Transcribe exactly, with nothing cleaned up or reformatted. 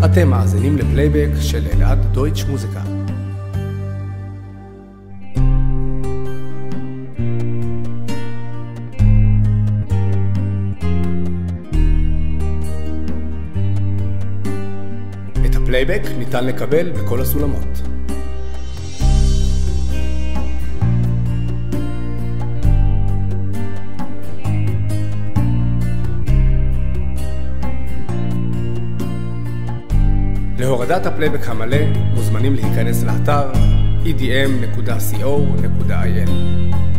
אתם מאזינים לפלייבק של אלעד דויטש מוזיקה. את הפלייבק ניתן לקבל בכל הסולמות. להורדת הפלייבק המלא מוזמנים להיכנס לאתר אי די אם נקודה קו נקודה איי אל.